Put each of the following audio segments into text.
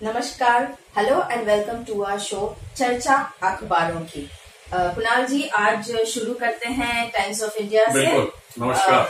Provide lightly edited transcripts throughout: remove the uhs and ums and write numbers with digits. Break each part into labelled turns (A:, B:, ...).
A: नमस्कार, hello and welcome to our show चर्चा अखबारों की। कुणाल जी, आज शुरू करते हैं टाइम्स ऑफ इंडिया से।
B: बिल्कुल, नमस्कार।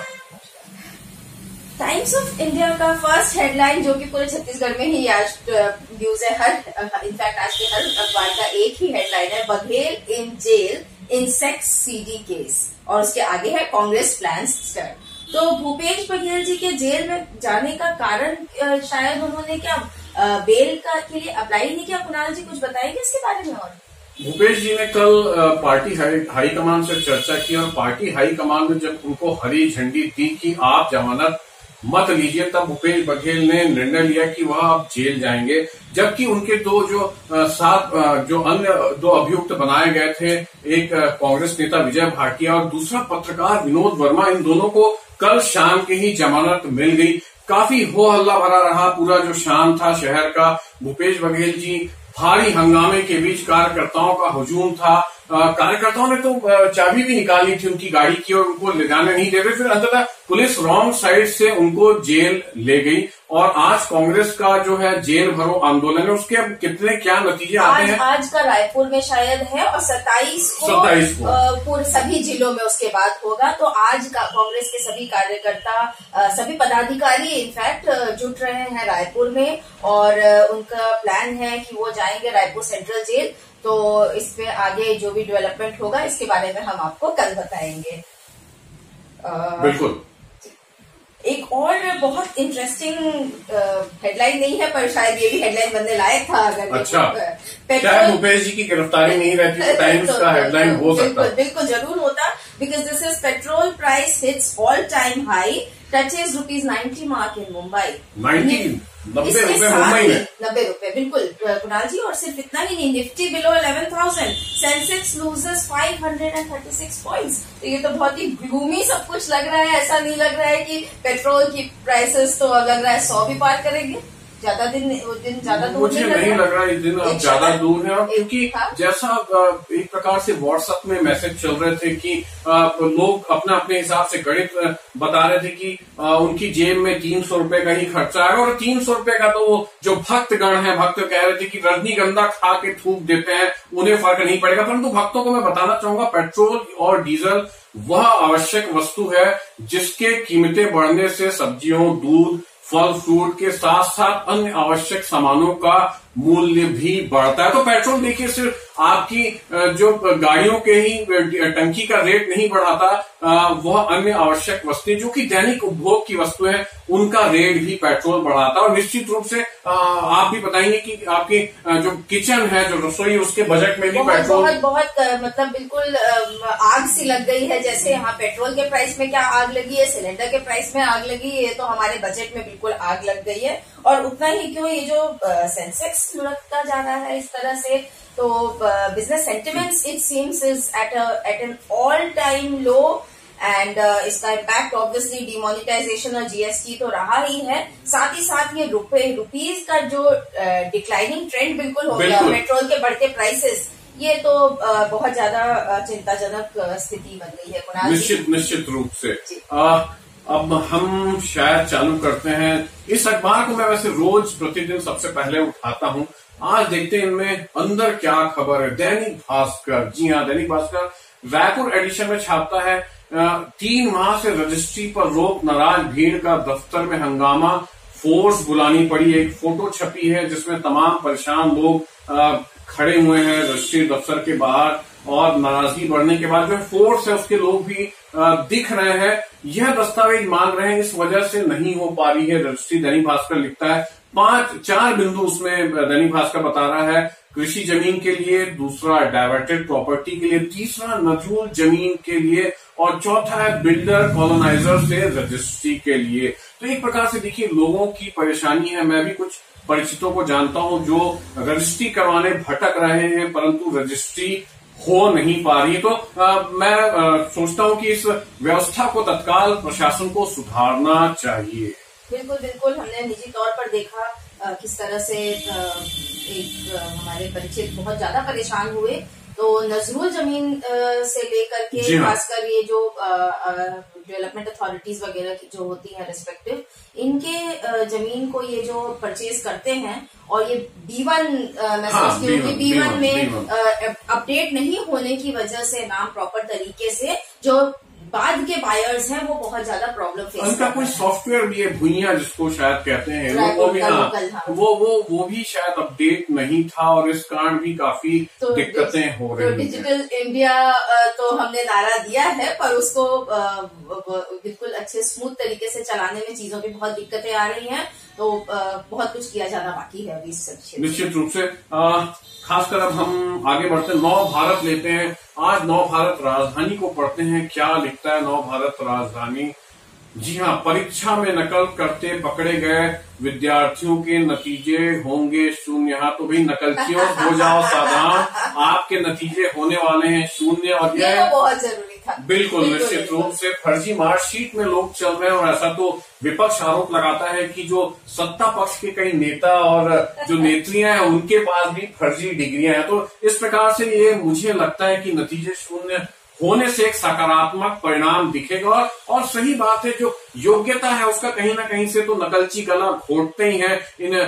A: टाइम्स ऑफ इंडिया का फर्स्ट हेडलाइन, जो कि पूरे छत्तीसगढ़ में ही आज न्यूज है, इनफैक्ट आज के हर अखबार का एक ही हेडलाइन है, Baghel in jail in sex CD case, और उसके आगे है कांग्रेस प्लान्स स्टर्ट। तो भूपेश बघेल जी के जेल में जाने का कारण शायद उन्होंने क्या बेल के लिए अप्लाई नहीं किया। कुणाल जी, कुछ बताएंगे इसके बारे में? और
B: भूपेश जी ने कल पार्टी हाईकमान से चर्चा की और पार्टी हाईकमान ने जब उनको हरी झंडी दी कि आप जमानत मत लीजिए, तब भूपेश बघेल ने निर्णय लिया कि वह अब जेल जाएंगे। जबकि उनके दो जो अन्य दो अभियुक्त बनाए गए थे, एक कांग्रेस नेता विजय भाटिया और दूसरा पत्रकार विनोद वर्मा, इन दोनों को कल शाम के ही जमानत मिल गई। काफी हो हल्ला भरा रहा पूरा जो शाम था शहर का। भूपेश बघेल जी भारी हंगामे के बीच कार्यकर्ताओं का हुजूम था। कार्यकर्ताओं ने तो चाबी भी निकाली थी उनकी गाड़ी की और उनको ले जाने नहीं दे रहे। फिर अंततः पुलिस रॉन्ग साइड से उनको जेल ले गई। और आज कांग्रेस का जो है जेल भरो आंदोलन है, उसके अब कितने क्या नतीजे आते हैं?
A: आज का रायपुर में शायद है और 27 को पूरे सभी जिलों में उसके बाद होगा। तो आज का कांग्रेस के सभी कार्यकर्ता, सभी पदाधिकारी इनफैक्ट जुट रहे हैं रायपुर में, और उनका प्लान है कि वो जाएंगे रायपुर सेंट्रल जेल। तो इस पे आगे जो भी डेवलपमेंट होगा इसके बारे में हम आपको कल बताएंगे।
B: बिल्कुल।
A: एक और बहुत इंटरेस्टिंग हेडलाइन नहीं है, पर शायद ये भी हेडलाइन बनने लायक था। अगर
B: अच्छा, क्या भूपेश जी की गिरफ्तारी नहीं रहती तो टाइम्स का हेडलाइन हो सकता है?
A: बिल्कुल जरूर होता, because this is petrol price hits all time high, touches ₹90 mark in Mumbai.
B: 90 रुपए मुंबई में?
A: 90 रुपए, बिल्कुल कुणाल जी। और सिर्फ इतना ही नहीं, Nifty below 11,000, Sensex loses 536 points. तो ये तो बहुत ही ग्लूमी सब कुछ लग रहा है। ऐसा नहीं लग रहा है कि पेट्रोल की प्राइसेस तो लग रहा है 100 भी पार करेंगे। ज्यादा दिन ज्यादा दूर
B: मुझे नहीं लग रहा, इस दिन अब ज्यादा दूर है। क्योंकि जैसा एक प्रकार से व्हाट्सएप में मैसेज चल रहे थे कि लोग अपने अपने हिसाब से गणित बता रहे थे कि उनकी जेब में 300 रुपए का ही खर्चा है। और 300 रुपए का तो वो जो भक्तगण है, भक्त कह रहे थे कि रजनीगंधा खा के थूक देते हैं, उन्हें फर्क नहीं पड़ेगा। परंतु भक्तों को मैं बताना चाहूंगा, पेट्रोल और डीजल वह आवश्यक वस्तु है जिसके कीमतें बढ़ने से सब्जियों, दूध, फल फ्रूट के साथ साथ अन्य आवश्यक सामानों का मूल्य भी बढ़ता है। तो पेट्रोल देखिए सिर्फ आपकी जो गाड़ियों के ही टंकी का रेट नहीं बढ़ाता, वह अन्य आवश्यक वस्तुएं जो कि दैनिक उपभोग की वस्तुएं हैं, उनका रेट भी पेट्रोल बढ़ाता है। और निश्चित रूप से आप भी बताएंगे कि आपकी जो किचन है, जो रसोई, उसके बजट में भी पेट्रोल
A: बहुत मतलब बिल्कुल आग सी लग गई है। जैसे यहाँ पेट्रोल के प्राइस में क्या आग लगी है, सिलेंडर के प्राइस में आग लगी है, तो हमारे बजट में बिल्कुल आग लग गई है। और उतना ही क्यों, ये जो सेंसेक्स लुढ़कता जा रहा है इस तरह से, तो business sentiments it seems is at an all time low. And इसका इम्पैक्ट ऑब्वियसली डिमोनिटाइजेशन और जीएसटी तो रहा ही है, साथ ही साथ ये रुपीज का जो डिक्लाइनिंग ट्रेंड बिल्कुल हो गया, पेट्रोल के बढ़ते प्राइसेस, ये तो बहुत ज्यादा चिंताजनक स्थिति बन गई है।
B: निश्चित रूप से। अब हम शायद चालू करते हैं। इस अखबार को मैं वैसे रोज प्रतिदिन सबसे पहले उठाता हूं। आज देखते हैं इनमें अंदर क्या खबर है। दैनिक भास्कर, जी हाँ, दैनिक भास्कर रायपुर एडिशन में छापता है, 3 माह से रजिस्ट्री पर रोक, नाराज भीड़ का दफ्तर में हंगामा, फोर्स बुलानी पड़ी। एक फोटो छपी है जिसमें तमाम परेशान लोग खड़े हुए हैं रजिस्ट्री दफ्तर के बाहर, और नाराजगी बढ़ने के बाद जो फोर्स है उसके लोग भी दिख रहे हैं। यह दस्तावेज मांग रहे हैं, इस वजह से नहीं हो पा रही है रजिस्ट्री। दैनिक भास्कर लिखता है 4 बिंदु उसमें दैनिक भास्कर बता रहा है। कृषि जमीन के लिए, दूसरा डाइवर्टेड प्रॉपर्टी के लिए, तीसरा नजूल जमीन के लिए, और चौथा है बिल्डर कॉलोनाइजर से रजिस्ट्री के लिए। तो एक प्रकार से देखिए लोगों की परेशानी है। मैं भी कुछ परिचितों को जानता हूं जो रजिस्ट्री करवाने भटक रहे हैं, परंतु रजिस्ट्री हो नहीं पा रही। तो मैं सोचता हूं कि इस व्यवस्था को तत्काल प्रशासन को सुधारना चाहिए।
A: बिल्कुल बिल्कुल, हमने निजी तौर पर देखा किस तरह से एक हमारे परिचित बहुत ज्यादा परेशान हुए। तो नजरूल जमीन से लेकर के खासकर ये जो डेवलपमेंट अथॉरिटीज वगैरह की जो होती है रेस्पेक्टिव, इनके जमीन को ये जो परचेज करते हैं और ये B1 मैं सोचती हूँ कि B1 में अपडेट नहीं होने की वजह से नाम प्रॉपर तरीके से जो बाद के बायर्स हैं वो बहुत ज्यादा प्रॉब्लम फेस
B: उनका कोई सॉफ्टवेयर भी है भुइयां जिसको शायद कहते हैं वो भी वो भी शायद अपडेट नहीं था और इस कारण भी काफी दिक्कतें हो रही हैं।
A: डिजिटल इंडिया तो हमने नारा दिया है पर उसको बिल्कुल अच्छे स्मूथ तरीके से चलाने में चीजों की बहुत दिक्कतें आ रही हैं, तो बहुत कुछ किया जाना बाकी है अभी सब क्षेत्र।
B: निश्चित रूप से खासकर अब हम आगे बढ़ते नव भारत लेते हैं। आज नव भारत राजधानी को पढ़ते हैं, क्या लिखता है नव भारत राजधानी। जी हाँ, परीक्षा में नकल करते पकड़े गए विद्यार्थियों के नतीजे होंगे शून्य। यहाँ तो भाई नकलचियों हो जाओ सावधान, आपके नतीजे होने वाले हैं शून्य। और
A: यह बहुत जरूरी था।
B: बिल्कुल निश्चित रूप से फर्जी मार्कशीट में लोग चल रहे हैं और ऐसा तो विपक्ष आरोप लगाता है कि जो सत्ता पक्ष के कई नेता और जो नेत्रियां हैं उनके पास भी फर्जी डिग्रियां हैं। तो इस प्रकार से ये मुझे लगता है कि नतीजे शून्य होने से एक सकारात्मक परिणाम दिखेगा। और सही बात है, जो योग्यता है उसका कहीं ना कहीं से तो नकलची गला घोटते ही है।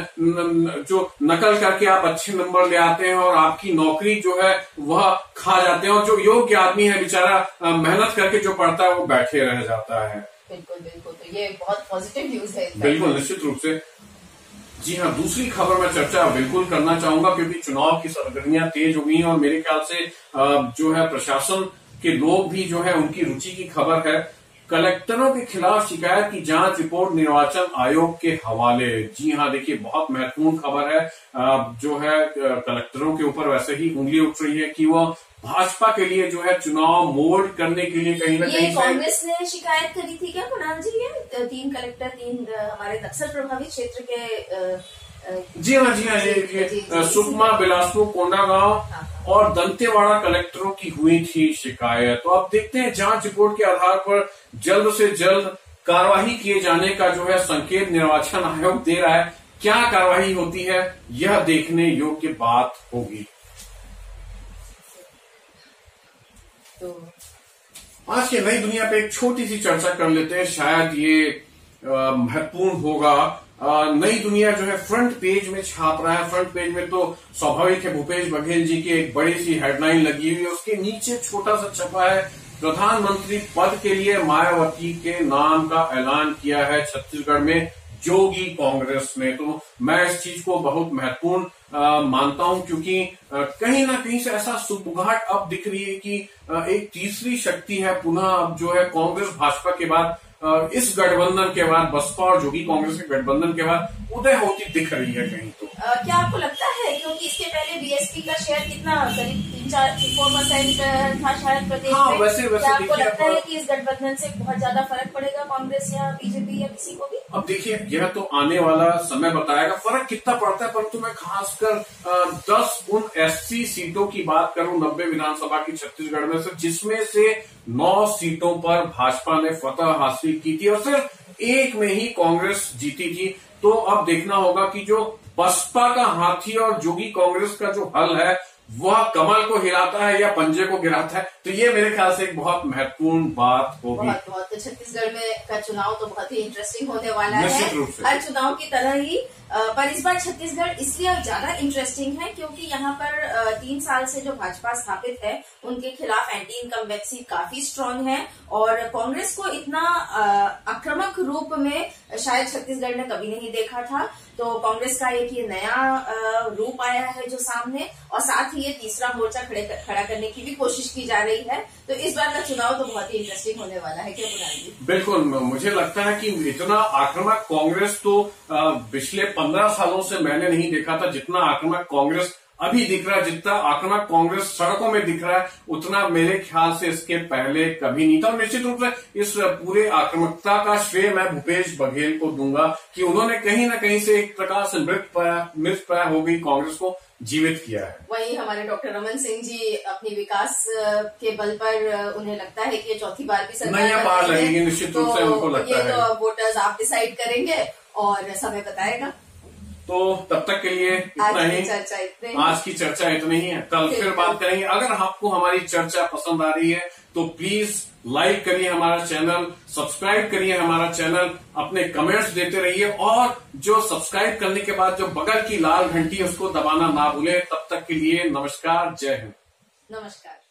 B: इन जो नकल करके आप अच्छे नंबर ले आते हैं और आपकी नौकरी जो है वह खा जाते हैं, और जो योग्य आदमी है बेचारा मेहनत करके जो पढ़ता है वो बैठे रह जाता है।
A: बिल्कुल बिल्कुल, तो ये बहुत पॉजिटिव न्यूज है।
B: बिल्कुल निश्चित रूप से। जी हाँ, दूसरी खबर में चर्चा बिल्कुल करना चाहूंगा क्योंकि चुनाव की सरगर्मियां तेज हो गई हैं और मेरे ख्याल से जो है प्रशासन के लोग भी जो है उनकी रुचि की खबर है। कलेक्टरों के खिलाफ शिकायत की जांच रिपोर्ट निर्वाचन आयोग के हवाले। जी हाँ, देखिए बहुत महत्वपूर्ण खबर है। जो है कलेक्टरों के ऊपर वैसे ही उंगली उठ रही है कि वो भाजपा के लिए जो है चुनाव मोल्ड करने के लिए कहीं ना कहीं
A: कांग्रेस ने शिकायत करी थी क्या कुणाल जी? ये 3 कलेक्टर 3 हमारे नक्सल प्रभावित क्षेत्र के
B: जी हाँ ये सुकमा, बिलासपुर, कोंडागांव और दंतेवाड़ा कलेक्टरों की हुई थी शिकायत। तो अब देखते हैं जांच रिपोर्ट के आधार पर जल्द से जल्द कार्रवाई किए जाने का जो है संकेत निर्वाचन आयोग दे रहा है। क्या कार्रवाई होती है यह देखने योग्य बात होगी। तो आज के नई दुनिया पे एक छोटी सी चर्चा कर लेते हैं, शायद ये महत्वपूर्ण होगा। नई दुनिया जो है फ्रंट पेज में छाप रहा है। फ्रंट पेज में तो स्वाभाविक है भूपेश बघेल जी की एक बड़ी सी हेडलाइन लगी हुई है, उसके नीचे छोटा सा छपा है प्रधानमंत्री पद के लिए मायावती के नाम का ऐलान किया है छत्तीसगढ़ में जोगी कांग्रेस ने। तो मैं इस चीज को बहुत महत्वपूर्ण मानता हूं क्योंकि कहीं ना कहीं से ऐसा सुबुगाहट अब दिख रही है कि एक तीसरी शक्ति है पुनः अब जो है कांग्रेस भाजपा के बाद इस गठबंधन के बाद बसपा और जोगी कांग्रेस के गठबंधन के बाद उदय होती दिख रही है कहीं। तो
A: क्या आपको लगता है, क्योंकि इसके पहले बीएसपी का शेयर कितना करीब 3-4% था शायद प्रदेश में,
B: वैसे
A: क्या आपको लगता है कि इस गठबंधन से बहुत ज्यादा फर्क पड़ेगा कांग्रेस या बीजेपी या किसी को भी?
B: अब देखिए यह तो आने वाला समय बताएगा फर्क कितना पड़ता है, परंतु मैं खासकर 10 उन एससी सीटों की बात करूं 90 विधानसभा की छत्तीसगढ़ में से, जिसमें से 9 सीटों पर भाजपा ने फतह हासिल की थी और सिर्फ एक में ही कांग्रेस जीती थी। तो अब देखना होगा कि जो बसपा का हाथी और जोगी कांग्रेस का जो हल है वह कमल को हिलाता है या पंजे को गिराता है। तो ये मेरे ख्याल से एक बहुत महत्वपूर्ण बात होगी।
A: बहुत तो छत्तीसगढ़ में का चुनाव तो बहुत ही इंटरेस्टिंग होने वाला है
B: हर
A: चुनाव की तरह ही। पर इस बार छत्तीसगढ़ इसलिए ज्यादा इंटरेस्टिंग है क्योंकि यहाँ पर 3 साल से जो भाजपा स्थापित है उनके खिलाफ एंटी इनकम्बेंसी काफी स्ट्रांग है और कांग्रेस को इतना आक्रामक रूप में शायद छत्तीसगढ़ ने कभी नहीं देखा था। तो कांग्रेस का एक ये नया रूप आया है जो सामने, और साथ ही ये तीसरा मोर्चा खड़ा करने की भी कोशिश की जा रही है। तो इस बार का चुनाव तो बहुत ही इंटरेस्टिंग होने वाला है। क्या कुणाल जी?
B: बिल्कुल, मुझे लगता है कि इतना आक्रामक कांग्रेस तो पिछले 15 सालों से मैंने नहीं देखा था। जितना आक्रामक कांग्रेस अभी दिख रहा है, जितना आक्रामक कांग्रेस सड़कों में दिख रहा है, उतना मेरे ख्याल से इसके पहले कभी नहीं था। और निश्चित रूप से इस पूरे आक्रामकता का श्रेय मैं भूपेश बघेल को दूंगा कि उन्होंने कहीं ना कहीं से एक प्रकार से मृतप्राय हो गई कांग्रेस को जीवित किया है।
A: वहीं हमारे डॉक्टर रमन सिंह जी अपनी विकास के बल पर उन्हें लगता है कि चौथी बार भी
B: सरकार पार लगेगी। निश्चित रूप से उनको लगता है।
A: ये तो वोटर्स आप डिसाइड करेंगे और समय बताएगा।
B: तो तब तक के लिए इतना ही। आज की चर्चा इतनी ही है। कल फिर बात करेंगे। अगर आपको हमारी चर्चा पसंद आ रही है तो प्लीज लाइक करिए हमारा चैनल, सब्सक्राइब करिए हमारा चैनल, अपने कमेंट्स देते रहिए और जो सब्सक्राइब करने के बाद जो बगल की लाल घंटी है उसको दबाना ना भूलें। तब तक के लिए नमस्कार, जय हिंद।
A: नमस्कार।